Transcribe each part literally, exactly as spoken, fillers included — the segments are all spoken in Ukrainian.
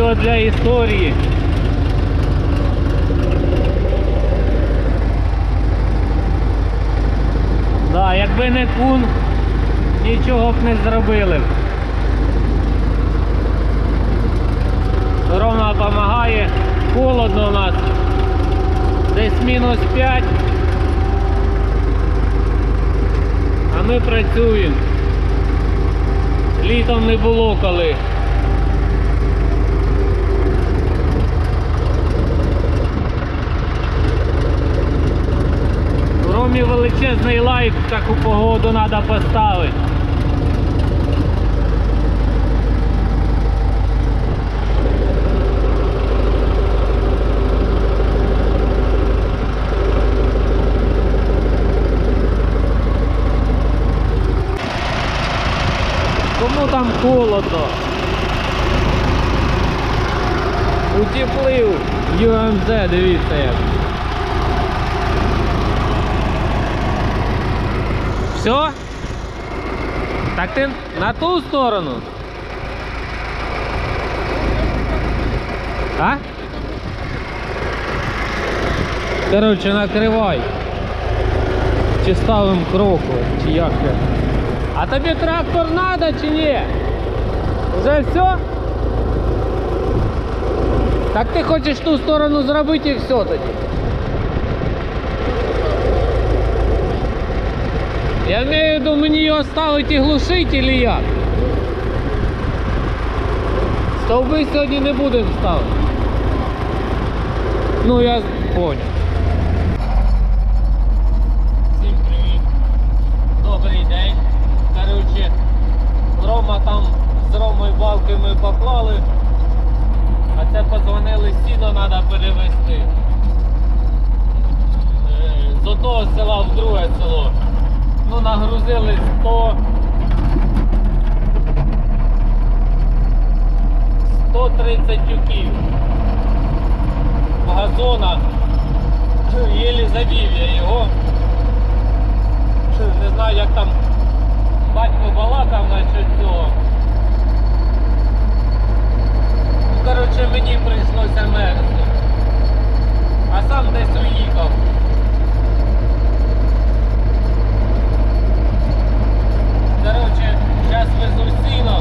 відео для історії. Да, якби не кун, нічого б не зробили. Ровно допомагає. Холодно у нас. Десь мінус п'ять. А ми працюємо. Літом не було коли. В Ромі величезний лайк в таку погоду треба поставити. Кому там холодно? Утеплив ю ем зет, дивіться як. Все? Так ти на ту сторону? А? Короче, накривай. Чи ставим кроку, чи як це? А тобі трактор надо чи ні? Вже все? Так ти хочеш ту сторону зробити і все тоді. Я маю в виду, мені його ставити і глушити, чи як? Стовби сьогодні не будемо ставити. Ну я понял. Всім привіт. Добрий день. Короче, Рома там з Ромою балки ми поклали, а це подзвонили, сіно треба перевезти з одного села в друге село. Ну, нагрузили сто сто тридцять тюків газона, єлі завів я його, не знаю як там батько балакав насчет цього. Ну, коротше, мені прийшлося мерзнути. А сам десь уїхав. Коротше, зараз везу сіно.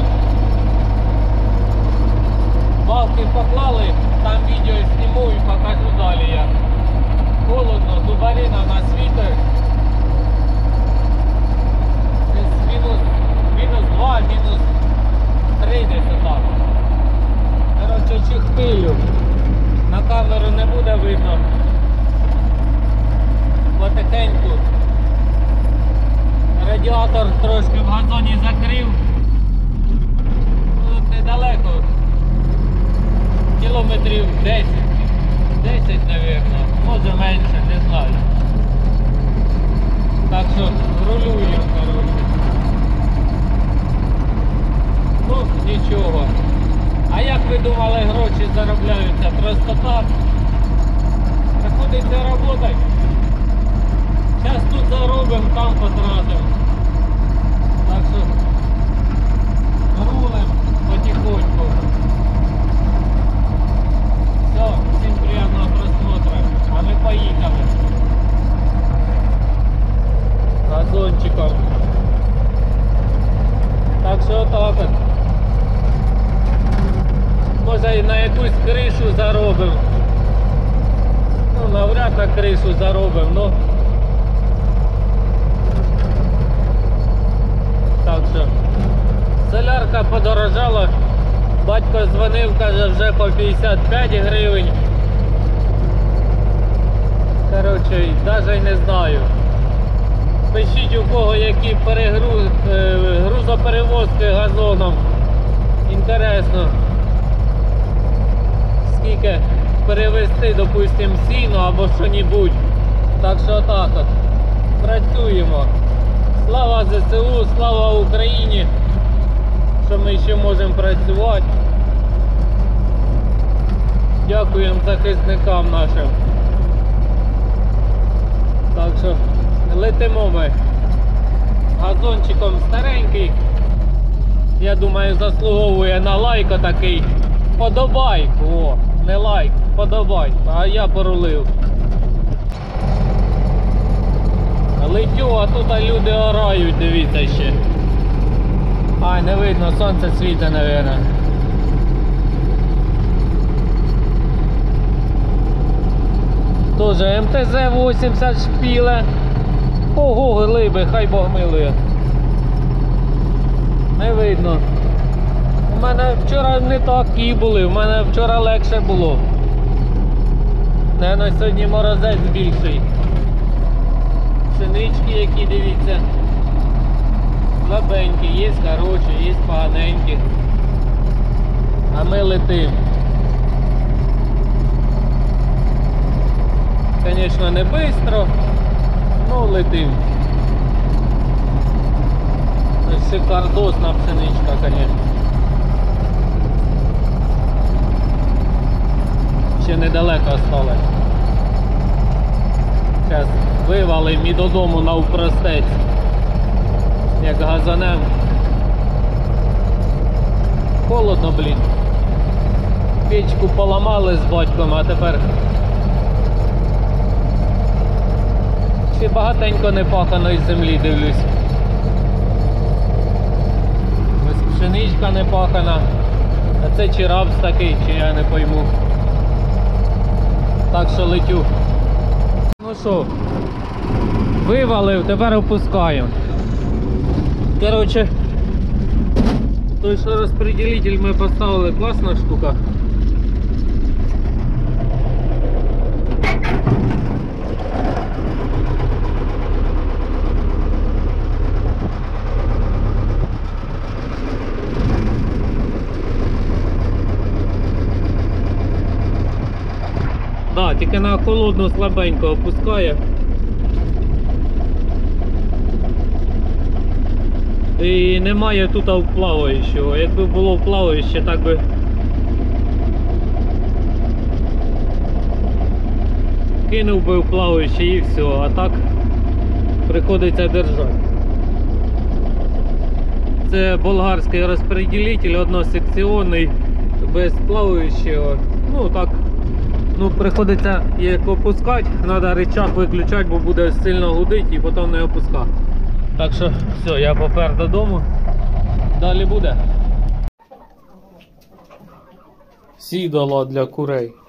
Балки поклали, там відео зніму і покажу далі як. Холодно, дубарина на світер. Мінус, мінус два, мінус три десь так. Коротше, чихпилю. На камеру не буде видно. Потихеньку. Радіатор трошки в газоні закрив. Тут недалеко. Кілометрів десять. десять, мабуть. Може менше, не знаю. Так що рулюємо, коротше. Ну, нічого. А як ви думали, гроші заробляються просто так? Приходиться працювати. Зараз тут заробимо, там потратимо. Так що рулимо потихоньку. Все, всім приємного просмотру. А ми поїхали. Газончиком. Так що отак от. Може і на якусь кришу заробимо. Ну, навряд на кришу заробимо, ну. Так що, солярка подорожала. Батько дзвонив, каже, вже по п'ятдесят п'ять гривень. Коротше, навіть не знаю. Пишіть, у кого які перегруз, грузоперевозки газоном. Інтересно, скільки перевезти, допустим, сіно або що-небудь. Так що так от. Працюємо. Слава зе се у, слава Україні, що ми ще можемо працювати. Дякуємо захисникам нашим. Так що летимо ми. Газончиком старенький. Я думаю, заслуговує на лайк такий. Подобайку, о, не лайк, подобайку, а я порулив. Летю, а тут люди орають, дивіться ще. Ай, не видно, сонце світить, мабуть. Тоже ем те зет вісімдесят шпіле. Ого, глиби, хай Бог милує. Не видно. У мене вчора не такі були, у мене вчора легше було. Наверно, сьогодні морозець більший. Пшенички які, дивіться. Слабенькі, є хороші, є поганенькі. А ми летим. Звісно, не швидко, ну летим. Шикардосна пшеничка, звісно. Ще недалеко осталось. Зараз вивалим і додому навпростець. Як газанем. Холодно, блін. Печку поламали з батьком, а тепер ще багатенько непаханої землі, дивлюсь. Ось пшеничка непахана. А це чи рапс такий, чи я не пойму. Так що летю. Ну що, вивалив, тепер опускаємо. Коротше, той що розподілитель ми поставили, класна штука. Да, тільки на холодну слабенько опускає. І немає тут вплаваючого. Якби було вплаваюче, так би кинув би вплаваюче і все, а так приходиться держати. Це болгарський розподілитель, односекціонний, без вплаваючого. Ну так, ну приходиться як опускати, треба рычаг виключати, бо буде сильно гудити і потім не опускати. Так що все, я попер додому, далі буде. Сідало для курей.